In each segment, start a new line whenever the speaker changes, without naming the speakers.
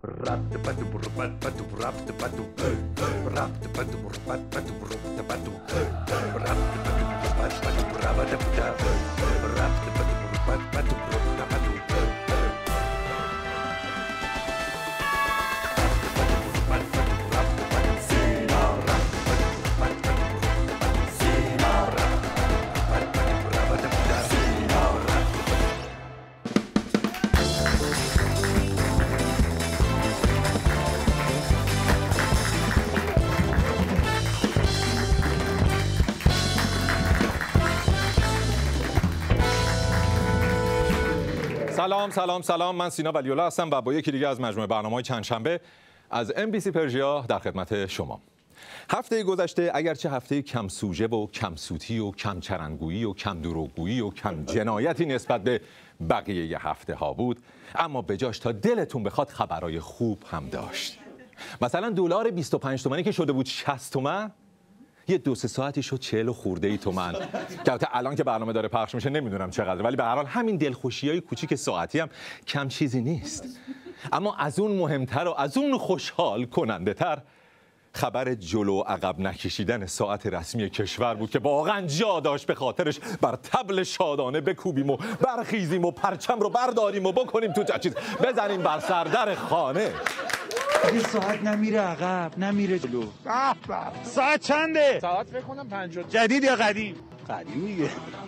سلام من سینا ولی‌الله هستم و با یکی دیگه از مجموعه برنامه‌های چند شنبه از MBC پرژیا در خدمت شما. هفته گذشته اگرچه هفته کم سوژه و کم صوتی و کم چرندگویی و کم دروغگویی و کم جنایتی نسبت به بقیه هفته ها بود، اما به جاش تا دلتون بخواد خبرای خوب هم داشت. مثلا دلار 25 تومانی که شده بود 60 تومن، یه 2-3 ساعتی شد 40 و خورده تومن. که الان که برنامه داره پخش میشه نمیدونم چقدره، ولی به هر حال همین دلخوشیای کوچیک ساعتی هم کم چیزی نیست. اما از اون مهمتر و از اون خوشحال کننده تر خبر جلو و عقب نکشیدن ساعت رسمی کشور بود که واقعا جا داشت به خاطرش بر طبل شادانه بکوبیم و برخیزیم و پرچم رو برداریم و بکنیم تو چیز بزنیم بر سردر خانه.
این ساعت نمیره عقب نمیره جلو.
ساعت چنده؟
ساعت فکر کنم 50.
جدید یا قدیم؟
قدیم دیگه.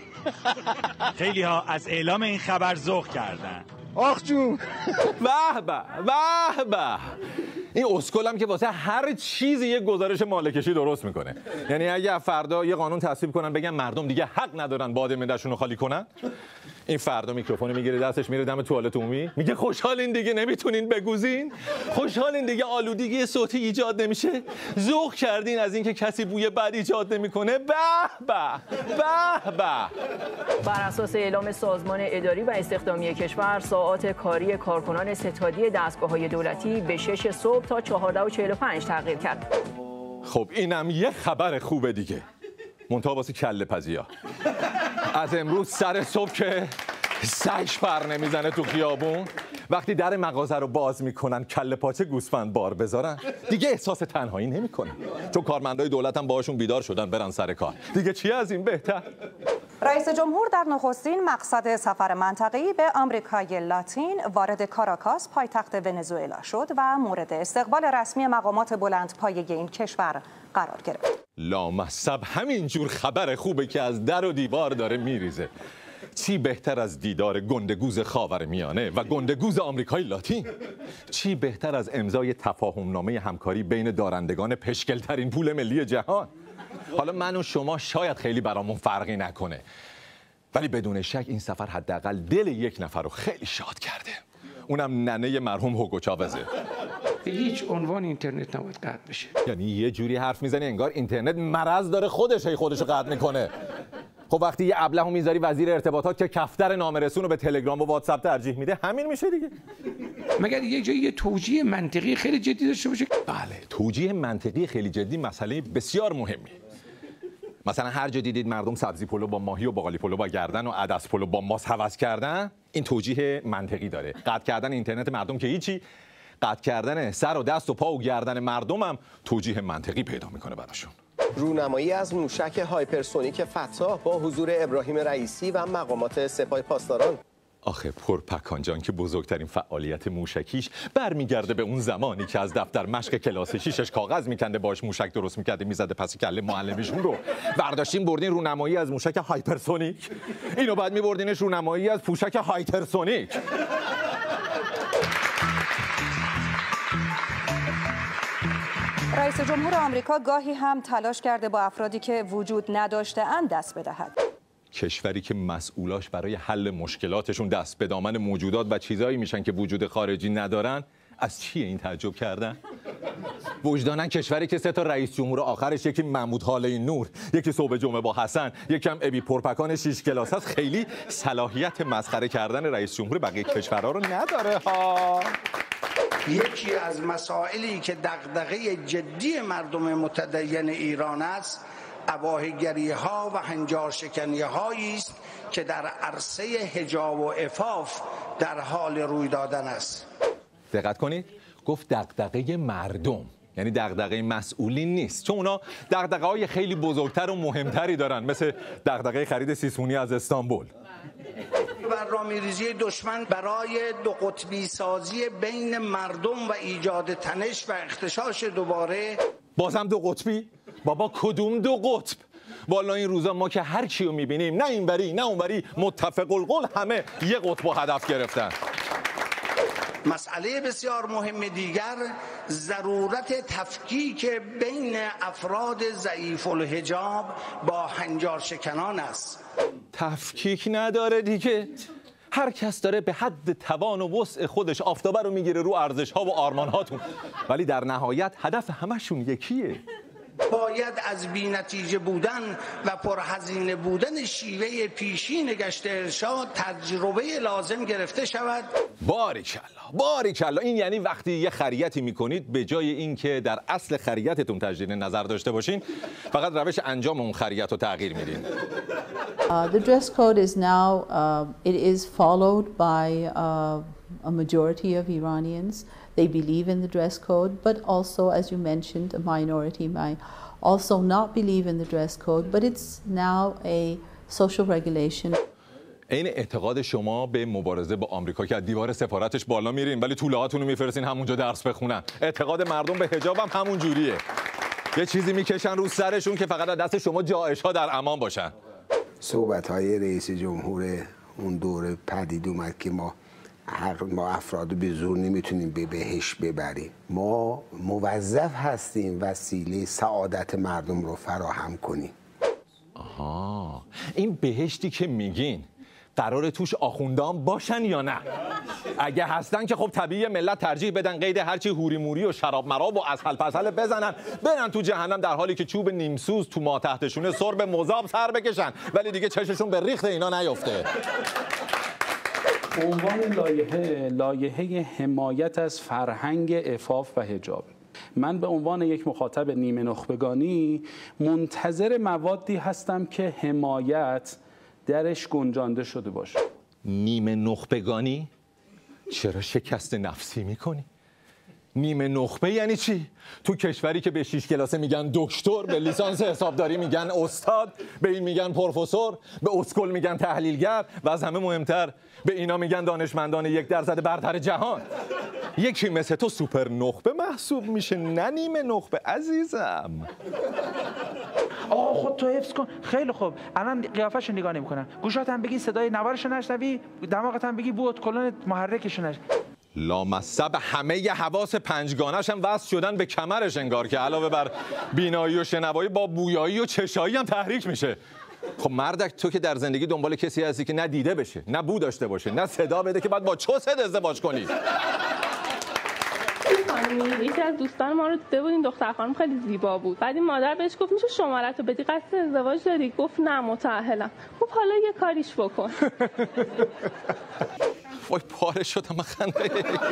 خیلی ها از اعلام این خبر ذوق کردن.
آخ جون.
به به به. این اسکلم که واسه هر چیزی یک گزارش مالکشی درست میکنه. یعنی اگه فردا یه قانون تصویب کنن بگن مردم دیگه حق ندارن باد معده‌شون رو خالی کنن، این فردا میکروفون میگیره دستش میره دم توالت عمومی میگه خوشحالین دیگه نمیتونین بگوزین، خوشحالین دیگه آلودگی صوتی ایجاد نمیشه، ذوق کردین از اینکه کسی بوی بد ایجاد نمیکنه. به به به به.
بر اساس اعلام سازمان اداری و استخدامی کشور، ساعات کاری کارکنان ستادی دستگاه‌های دولتی به 6 صبح تا 14:45 تغییر کرد.
خب اینم یه خبر خوبه دیگه، منتها واسه کله پزیا. از امروز سر صبح که سگش پر نمیزنه تو خیابون، وقتی در مغازه رو باز میکنن کله پاچه گوسفند بار بذارن، دیگه احساس تنهایی نمیکنن، چون کارمندای دولت هم باهاشون بیدار شدن برن سر کار. دیگه چی از این بهتر؟
رئیس جمهور در نخستین مقصد سفر منطقه‌ای به آمریکای لاتین وارد کاراکاس پایتخت ونزوئلا شد و مورد استقبال رسمی مقامات بلندپایه این کشور قرار گرفت.
لامصب همینجور خبر خوبه که از در و دیوار داره میریزه. چی بهتر از دیدار گندگوز خاورمیانه و گندگوز آمریکای لاتین؟ چی بهتر از امضای تفاهمنامه همکاری بین دارندگان پشگل‌ترین پول ملی جهان؟ حالا من و شما شاید خیلی برامون فرقی نکنه، ولی بدون شک این سفر حداقل دل یک نفر رو خیلی شاد کرده، اونم ننه مرحوم هوگو چاوزه.
به هیچ عنوان اینترنت نباید قطع بشه.
یعنی یه جوری حرف میزنی انگار اینترنت مرض داره خودش رو قطع میکنه. خب وقتی یه ابلهو میذاری وزیر ارتباطات که کفتر نامرسون رو به تلگرام و واتساپ ترجیح میده، همین میشه دیگه.
مگر یک جایی یه توجیه منطقی خیلی جدی داشته باشه؟
بله، توجیه منطقی خیلی جدی مسئله بسیار مهمی. مثلا هر جا دیدید مردم سبزی پلو با ماهی و باقالی پلو با گردن و عدس پلو با ماست هوس کردن، این توجیه منطقی داره. قطع کردن اینترنت مردم که هیچی، قطع کردن سر و دست و پا و گردن مردم هم توجیه منطقی پیدا میکنه براشون.
رونمایی از موشک هایپرسونیک فتاح با حضور ابراهیم رئیسی و مقامات سپاه پاسداران.
آخه پرپکان جان که بزرگترین فعالیت موشکیش برمیگرده به اون زمانی که از دفتر مشق کلاس 6 کاغذ میکنده باش موشک درست میکرده میزده پس کله معلمشون رو. برداشتین بردین رونمایی از موشک هایپرسونیک، اینو بعد میبردینش رونمایی از پوشک هایترسونیک.
رئیس جمهور آمریکا گاهی هم تلاش کرده با افرادی که وجود نداشته‌اند دست بدهد.
کشوری که مسئولاش برای حل مشکلاتشون دست به دامن موجودات و چیزایی میشن که وجود خارجی ندارن، از چیه این تعجب کردن؟ وجدانن کشوری که 3 تا رئیس جمهور آخرش یکی محمود حاله نور، یکی صبح جمعه با حسن، یکم ابی پرپکان 6 کلاس هست، خیلی صلاحیت مسخره کردن رئیس جمهور بقیه کشورها رو نداره ها.
یکی از مسائلی که دغدغه جدی مردم متدین ایران است، اباهیگری‌ها و هنجارشکنی‌هایی است که در عرصه حجاب و عفاف در حال روی دادن است.
دقت کنید، گفت دغدغه مردم، یعنی دغدغه مسئولین نیست، چون اونا دغدغه‌های خیلی بزرگتر و مهمتری دارن، مثل دغدغه خرید سیسونی از استانبول.
برنامه‌ریزی دشمن برای دو قطبی سازی بین مردم و ایجاد تنش و اغتشاش دوباره.
بازم دو قطبی؟ بابا کدوم دو قطب؟ والا این روزا ما که هر چی رو می‌بینیم، نه اینوری نه اونوری، متفق القول همه یه قطب هدف گرفتن.
مسئله بسیار مهم دیگر ضرورت تفکیک بین افراد ضعیف الحجاب با هنجار شکنان است.
تفکیک نداره دیگه، هر کس داره به حد توان و وسع خودش آفتابه رو میگیره رو ارزش‌ها و آرمان‌هاتون، ولی در نهایت هدف همشون یکیه.
باید از بی‌نتیجه بودن و پرهزینه بودن شیوه پیشین گشت ارشاد تجربه لازم گرفته شود.
باریکالله. این یعنی وقتی یه خریتی میکنید به جای اینکه در اصل خریتتون تجدید نظر داشته باشین، فقط روش انجام اون خریت رو تغییر میدین.
The dress code is now it is followed by a majority of Iranians. They believe in the dress code, but also, as you mentioned, a minority might also not believe in the dress code, but it's now a social regulation.
این اعتقاد شما به مبارزه با آمریکا که از دیوار سفارتش بالا میرین ولی طولهاتون رو میفرستین همونجا درس بخونن. اعتقاد مردم به حجاب هم همون جوریه. یه چیزی میکشن رو سرشون که فقط از دست شما جائش‌ها در امان باشن.
صحبت‌های رئیس جمهور اون دوره پدید اومد که ما افراد به زور نمیتونیم به بهشت ببریم. ما موظف هستیم وسیله سعادت مردم رو فراهم کنیم.
آها، این بهشتی که میگین قرار توش آخوندان باشن یا نه؟ اگه هستن که خب طبیعی ملت ترجیح بدن قید هرچی هوری موری و شراب مراب و اسهل پسهل بزنن، برن تو جهنم، در حالی که چوب نیمسوز تو ما تحتشونه سرب مذاب سر بکشن ولی دیگه چششون به ریخت اینا نیفته.
عنوان لایحه حمایت از فرهنگ عفاف و حجاب. من به عنوان یک مخاطب نیمه نخبگانی منتظر موادی هستم که حمایت درش گنجانده شده باشه.
نیمه نخبگانی؟ چرا شکست نفسی میکنی؟ نیمه نخبه یعنی چی؟ تو کشوری که به 6 کلاسه میگن دکتر، به لیسانس حسابداری میگن استاد، به این میگن پروفسور، به اسکل میگن تحلیلگر و از همه مهمتر به اینا میگن دانشمندان 1% برتر جهان. یکی مثل تو سوپر نخبه محسوب میشه، نه نیمه نخبه عزیزم.
آقا خود تو حفظ کن. خیلی خوب، الان قیافه‌شو نگاه نمی‌کنم، گوشات هم بگی صدای نوارشو نشنوی، دماغت هم بگی بود کلون محرکشو نشنوی.
لامصب همه ی حواس پنجگانش هم وصل شدن به کمرش انگار که علاوه بر بینایی و شنوایی با بویایی و چشایی هم تحریک میشه. خب مردک، تو که در زندگی دنبال کسی هستی که نه دیده بشه، نه بو داشته باشه، نه صدا بده که بعد با چست ازدواج کنی.
یکی از دوستان ما رو دیده بود، این دختر خانم خیلی زیبا بود. بعد این مادر بهش گفت میشه شماره‌تو بدی، قصد ازدواج داری؟ گفت نه متأهلم. خب حالا یه کاریش بکن.
وای پاره شدم خنده.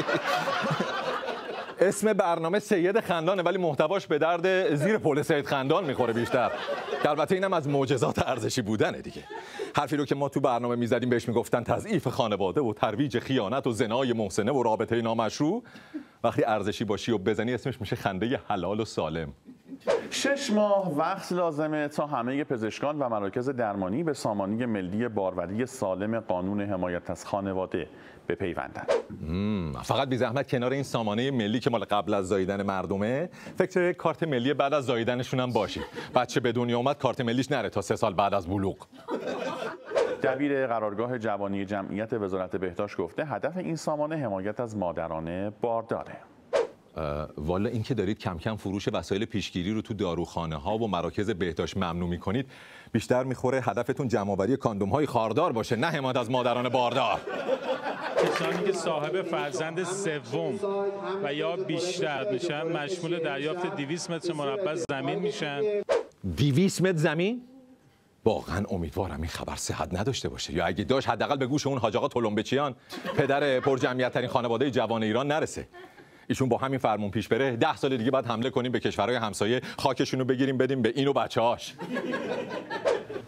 اسم برنامه سید خندانه ولی محتواش به درد زیر پل سید خندان میخوره بیشتر. البته اینم از معجزات ارزشی بودنه دیگه. حرفی رو که ما تو برنامه میزدیم بهش میگفتن تضعیف خانواده و ترویج خیانت و زنای محسنه و رابطه نامشروع. وقتی ارزشی باشی و بزنی اسمش میشه خنده حلال و سالم.
6 ماه وقت لازمه تا همه پزشکان و مراکز درمانی به سامانه ملی باروری سالم قانون حمایت از خانواده بپیوندند.
فقط بی زحمت کنار این سامانه ملی که مال قبل از زاییدن مردمه، فکر کارت ملی بعد از زاییدنشون هم باشید. بچه به دنیا اومد کارت ملیش نره تا 3 سال بعد از بلوغ.
دبیر قرارگاه جوانی جمعیت وزارت بهداشت گفته هدف این سامانه حمایت از مادران بارداره.
والا این که دارید کم کم فروش وسایل پیشگیری رو تو داروخانه ها و مراکز بهداشت ممنوع میکنید، بیشتر میخوره هدفتون جمع‌آوری کاندوم های خاردار باشه، نه حمایت از مادران باردار.
کسانی که صاحب فرزند سوم و یا بیشتر میشن مشمول دریافت 200 متر مربع زمین میشن.
200 متر زمین؟ واقعا امیدوارم این خبر صحت نداشته باشه، یا اگه داشت حداقل به گوش اون حاج آقا تلمبچیان، پدر پرجمعیت ترین خانواده جوان ایران نرسه. ایشون با همین فرمون پیش بره 10 سال دیگه بعد حمله کنیم به کشورهای همسایه، خاکشون رو بگیریم بدیم به این و بچه‌هاش.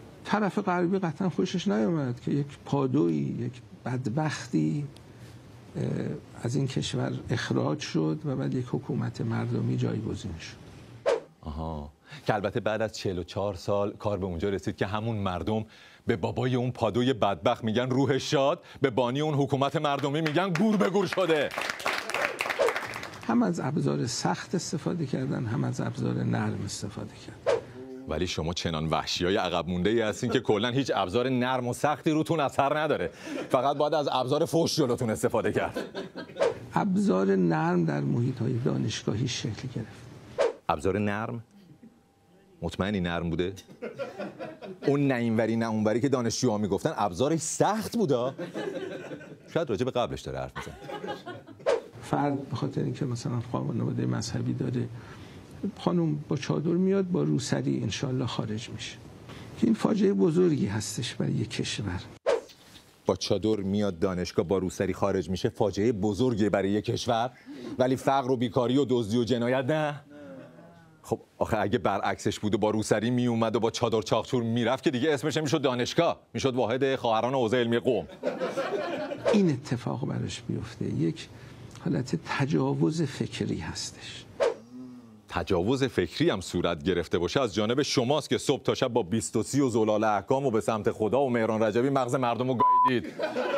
طرف غربی قطعا خوشش نیامد که یک پادویی، یک بدبختی
از این کشور اخراج شد و بعد یک حکومت مردمی جایگزین شد.
آها، که البته بعد از 44 سال کار به اونجا رسید که همون مردم به بابای اون پادوی بدبخت میگن روح شاد، به بانی اون حکومت مردمی میگن گور به گور شده.
هم از ابزار سخت استفاده کردن، هم از ابزار نرم استفاده کردن.
ولی شما چنان وحشیای عقب مونده ای هستین که کلا هیچ ابزار نرم و سختی روتون اثر نداره. فقط باید از ابزار فحش جلوتون استفاده کرد.
ابزار نرم در محیط‌های دانشگاهی شکل گرفت.
ابزار نرم؟ مطمئنی نرم بوده؟ اون نه اینوری نه اونوری که دانشجوها میگفتن ابزارش سخت بوده؟ شاید راجع به قبلش داره حرف میزنه.
فرد به خاطر اینکه مثلا خانواده مذهبی داره، خانم با چادر میاد با روسری انشالله خارج میشه. این فاجعه بزرگی هستش برای یک کشور.
با چادر میاد دانشگاه با روسری خارج میشه، فاجعه بزرگی برای یک کشور، ولی فقر و بیکاری و دزدی و جنایت نه. خب آخه اگه برعکسش بود و با روسری می اومد و با چادر چاقچور میرفت که دیگه اسمش میشد دانشگاه، میشد واحد خواهران حوزه علمی قم.
این اتفاق براش بیفته یک حالت تجاوز فکری هستش.
تجاوز فکری هم صورت گرفته باشه از جانب شماست که صبح تا شب با 20 و 30 و زلال احکام و به سمت خدا و مهران رجبی مغز مردم رو گاییدید.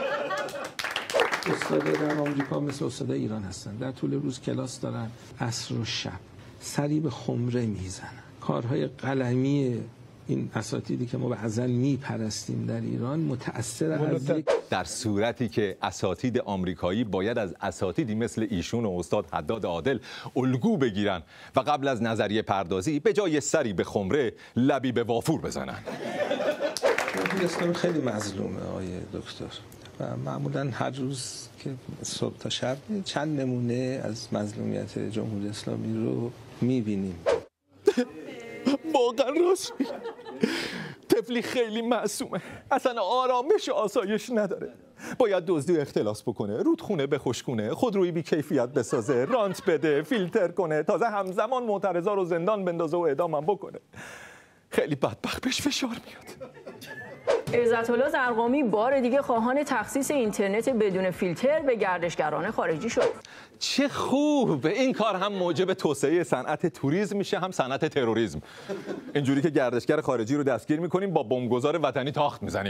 استاد در آمریکا مثل استاد ایران هستن، در طول روز کلاس دارن، عصر و شب سری به خمره میزنن. کارهای قلمی این اساتیدی که ما بعضا میپرستیم در ایران متأثر از
در صورتی که اساتید آمریکایی باید از اساتیدی مثل ایشون و استاد حداد عادل الگو بگیرن و قبل از نظریه پردازی به جای سری به خمره لبی به وافور بزنن.
جمهوری اسلامی خیلی مظلومه آقای دکتر و معمولا هر روز که صبح تا شب چند نمونه از مظلومیت جمهوری اسلامی رو میبینیم.
واقعا راست میگی. طفلی خیلی معصومه، اصلا آرامش و آسایش نداره. باید دزدی و اختلاس بکنه، رودخونه بخشکونه، خودرویی بی کیفیت بسازه، رانت بده، فیلتر کنه، تازه همزمان معترضا رو زندان بندازه و اعدامم بکنه. خیلی بدبخت بهش فشار میاد.
عزت‌الله زرقامی بار دیگه خواهان تخصیص اینترنت بدون فیلتر به گردشگران خارجی شد.
چه خوب، این کار هم موجب توسعه صنعت توریسم میشه هم صنعت تروریسم. اینجوری که گردشگر خارجی رو دستگیر میکنیم با بمبگذار وطنی تاخت میزنیم.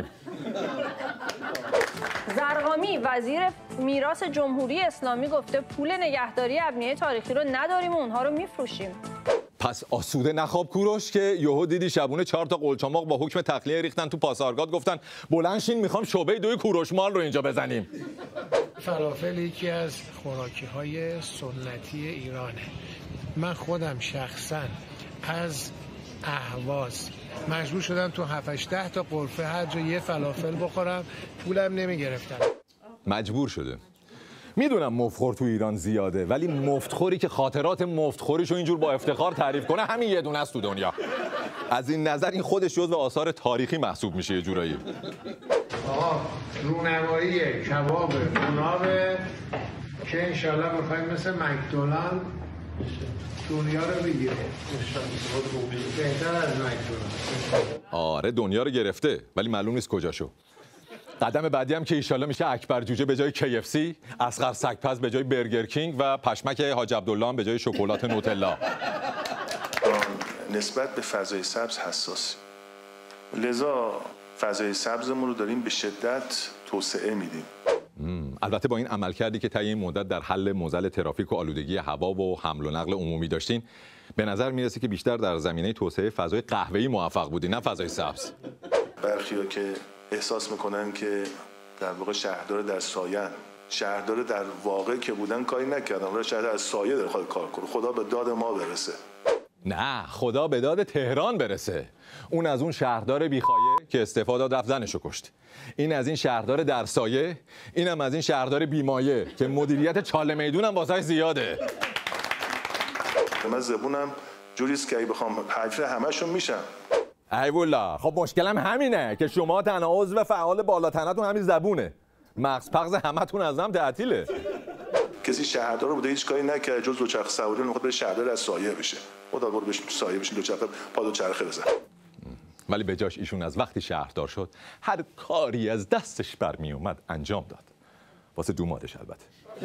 زرقامی وزیر میراث جمهوری اسلامی گفته پول نگهداری ابنیه تاریخی رو نداریم و اونها رو میفروشیم.
پس آسوده نخواب کوروش که یهو دیدی شبونه 4 تا قلچماق با حکم تخلیه ریختن تو پاسارگاد، گفتن بلند شین میخوام شعبه 2 کوروش مال رو اینجا بزنیم.
فلافل یکی از خوراکی‌های سنتی ایرانه. من خودم شخصا از اهواز مجبور شدم تو 7-8 تا قرفه هر جا یه فلافل بخورم، پولم نمیگرفتن.
مجبور شده. میدونم مفتخور تو ایران زیاده، ولی مفتخوری که خاطرات مفتخوریشو اینجور با افتخار تعریف کنه همین یه دونه است تو دنیا. از این نظر این خودش جزو آثار تاریخی محسوب میشه یه جورایی.
آقا رونمایی کباب اونابه که انشالله بخوایم مثل مکدونالد دنیا رو بگیره. بهتر از مکدونالد.
آره دنیا رو گرفته ولی معلوم نیست کجاشو. قدم بعدی هم که ایشالله میشه اکبر جوجه به جای KFC، اصغر سگپز به جای برگر کینگ و پشمک حاج عبدالله هم به جای شکلات نوتلا.
نسبت به فضای سبز حساس، لذا فضای سبزمون رو داریم به شدت توسعه میدیم.
البته با این عملکردی که طی این مدت در حل معضل ترافیک و آلودگی هوا و حمل و نقل عمومی داشتین، به نظر میرسه که بیشتر در زمینه توسعه فضای قهوه‌ای موفق بودین نه فضای سبز.
برخی‌ها که احساس میکنن که در واقع شهردار در سایه، شهردار در واقع که بودن کاری نکردن، ولی شهردار از سایه داره کار کنه. خدا به داد ما برسه.
نه خدا به داد تهران برسه. اون از اون شهردار بیخایه که استعفا داد رفت زنشو کشت. این از این شهردار در سایه، اینم از این شهردار بیمایه که مدیریت چاله میدونم واسه زیاده.
من زبونم جوریست که اگه بخوام حرف همشون میشم.
ای والله، خب مشکلم همینه که شما تنها عضو فعال بالاتنتون همین زبونه. مغز پغز همتون از هم تعطیله.
کسی شهردار بوده هیچ کاری نکرد جز دوچرخه سواری میخواد بره شهردار از سایه بشه. خدا برو بهش سایه بشین دوچرخه پا دوچرخه بزن.
ولی به جاش ایشون از وقتی شهردار شد هر کاری از دستش برمی اومد انجام داد. واسه دومادش البته.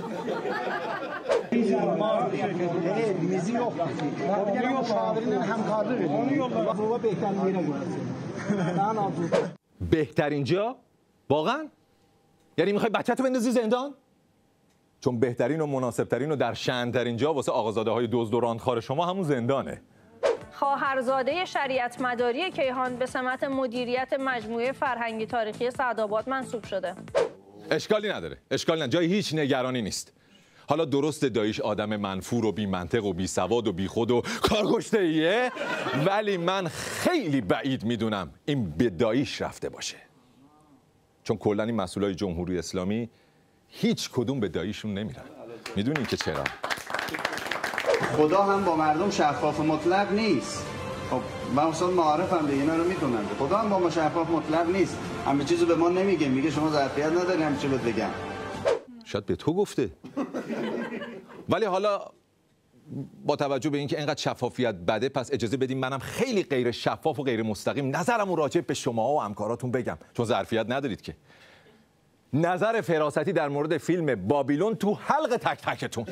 بهترین جا؟ واقعا؟ یعنی میخوای بچه‌تو بندازی زندان؟ چون بهترین و مناسبترین و در شأن‌ترین جا واسه آقازاده های دزد و راندخوار شما همون زندانه.
خواهرزاده شریعت مداری کیهان به سمت مدیریت مجموعه فرهنگی تاریخی سعدآباد منصوب شده.
اشکالی نداره، اشکالی نداره، جای هیچ نگرانی نیست. حالا درست داییش آدم منفور و بی منطق و بی سواد و بی خود و کارکشته‌ایه، ولی من خیلی بعید میدونم این به داییش رفته باشه. چون کلا این مسئولای جمهوری اسلامی هیچ کدوم به داییشون نمیرن. میدونین که چرا؟
خدا هم با مردم شفاف مطلق نیست. خب من اصلا معارفم دیگه، اینا رو میدونم. خدا هم با ما شفاف مطلق نیست. همه چیزو به ما نمیگه، میگه شما ظرفیت نداری همه چی بهت بگم.
شاید به تو گفته. ولی حالا با توجه به اینکه اینقدر شفافیت بده، پس اجازه بدیم منم خیلی غیر شفاف و غیر مستقیم نظرمو راجع به شما و همکاراتون بگم، چون ظرفیت ندارید که. نظر فراستی در مورد فیلم بابیلون تو حلق تک تکتون.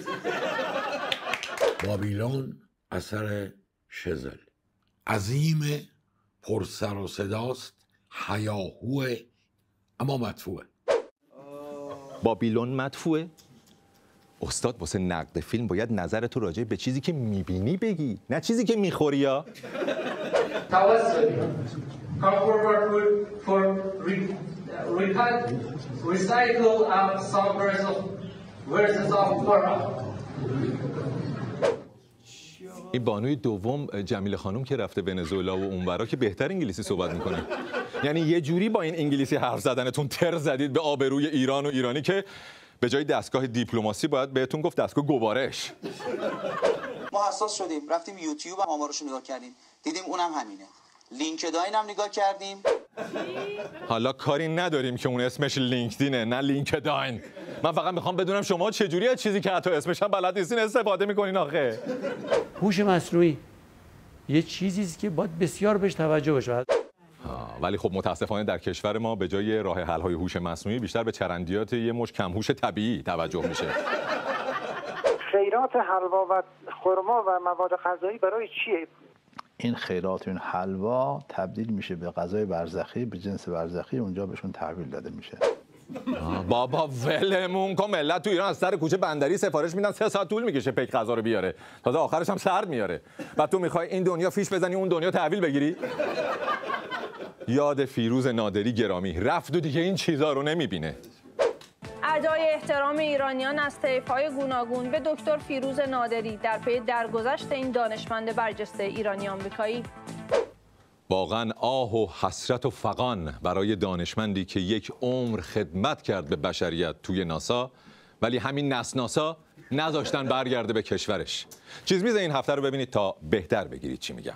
بابیلون اثر شزل، عظیم، پرسر و صداست، هیاهوه، اما مدفوعه.
بابیلون مدفوعه؟ استاد واسه نقد فیلم باید نظرتو راجع به چیزی که میبینی بگی، نه چیزی که میخوری. یا این بانوی دوم جمیله خانم که رفته ونزوئلا و اونورا که بهتر انگلیسی صحبت میکنه. یعنی یه جوری با این انگلیسی حرف زدنتون تر زدید به آبروی ایران و ایرانی که به جای دستگاه دیپلماسی باید بهتون گفت دستگاه گوارش.
ما حساس شدیم، رفتیم یوتیوب هم آمارشو نگاه کردیم، دیدیم اونم همینه. لینکدین هم نگاه کردیم.
حالا کاری نداریم که اون اسمش لینکدینه نه لینکدین. من فقط میخوام بدونم شما چجوری از چیزی که حتی اسمش هم بلد نیستین استفاده میکنین آخه.
هوش مصنوعی یه چیزی است که باید بسیار بهش توجه بشه.
ولی خب متاسفانه در کشور ما به جای راه حل های هوش مصنوعی بیشتر به چرندیات یه مش کم هوش طبیعی توجه میشه.
خیرات حلوا و خرما و مواد غذایی برای چیه؟
این خیرات و این حلوا تبدیل میشه به غذای برزخی، به جنس برزخی، اونجا بهشون تحویل داده میشه.
بابا ولمون کن، ملت تو ایران از سر کوچه بندری سفارش میدن 3 ساعت طول میکشه پیک غذا رو بیاره، تازه آخرش هم سرد میاره. بعد تو میخوای این دنیا فیش بزنی اون دنیا تحویل بگیری؟ یاد فیروز نادری گرامی رفت و دیگه این چیزا رو نمیبینه.
ادای احترام ایرانیان از طیف‌های گوناگون به دکتر فیروز نادری در پی درگذشت این دانشمند برجسته ایرانی آمریکایی.
واقعا آه و حسرت و فغان برای دانشمندی که یک عمر خدمت کرد به بشریت توی ناسا، ولی همین ناسا نذاشتن برگرده به کشورش. چیز میز این هفته رو ببینید تا بهتر بگیرید چی میگم.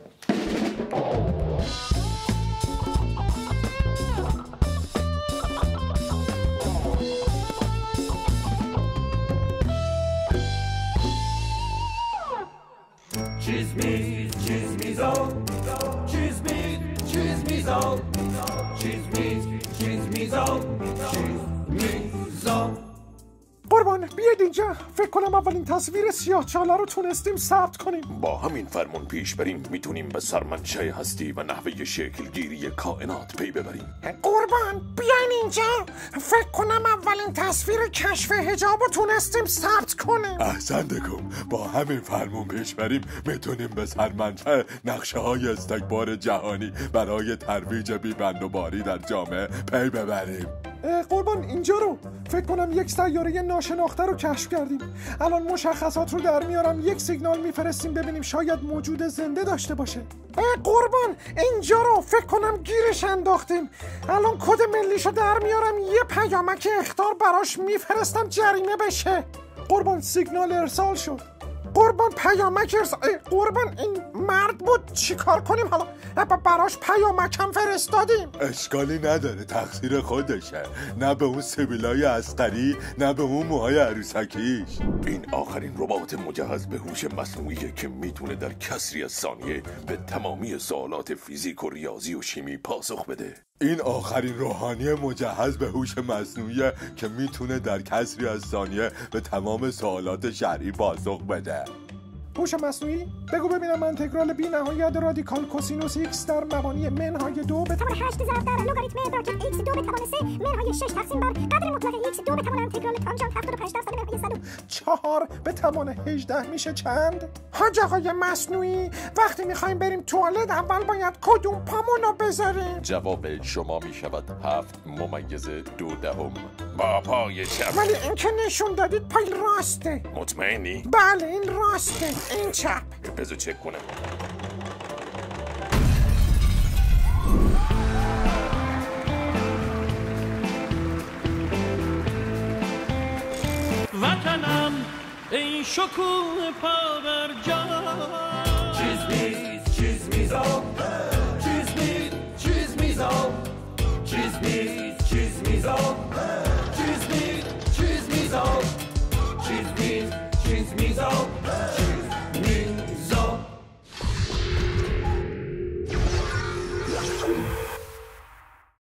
قربان بیاید اینجا. فکر کنم اولین تصویر سیاه‌چاله رو تونستیم ثبت کنیم.
با همین فرمون پیش بریم میتونیم به سرمنشأ هستی و نحوه شکلگیری کائنات پی ببریم.
قربان بیاین اینجا. فکر کنم اولین تصویر کشف حجاب رو تونستیم ثبت کنیم.
احسنتکم. با همین فرمون پیش بریم میتونیم به سرمنشأ نقشه های استکبار جهانی برای ترویج بی‌بندوباری در جامعه پی ببریم.
قربان اینجا رو فکر کنم یک سیاره ناشناخته رو کشف کردیم. الان مشخصات رو در میارم، یک سیگنال میفرستیم ببینیم شاید موجود زنده داشته باشه. قربان اینجا رو فکر کنم گیرش انداختیم. الان کد ملیشو در میارم، یه پیامک اخطار براش میفرستم جریمه بشه. قربان سیگنال ارسال شد. قربان پیامک ارسال. قربان این مرد بود، چی کار کنیم حالا؟ براش پیامکم فرستادیم.
اشکالی نداره، تقصیر خودشه. نه به اون سبیلای عسکری، نه به اون موهای عروسکیش. این آخرین ربات مجهز به هوش مصنوعی که میتونه در کسری از ثانیه به تمامی سوالات فیزیک و ریاضی و شیمی پاسخ بده. این آخرین روحانی مجهز به هوش مصنوعی که میتونه در کسری از ثانیه به تمام سوالات شرعی پاسخ بده.
هوش مصنوعی بگو ببینم انتگرال بی نهایت رادیکال کوسینوس x در مبانی منهای 2 به توان 8 ضرب در لگاریتم براکت x 2 به توان 3 منهای 6 تقسیم بر قدر مطلق x 2 به توان انتگرال تانژانت 75% منهای 4 به توان 18 میشه چند؟ حاج آقای مصنوعی وقتی میخوایم بریم توالت اول باید کدوم پامونو بذاریم؟
جواب شما میشود 7.2 با پای چپ.
ولی این که نشون دادید پای راسته.
مطمئنی؟
بله این راسته، این چپ.
بذار چک کنم.
وطنم ای شکوه پا بر جا، چیز میزا، چیز میزا، چیز میزا.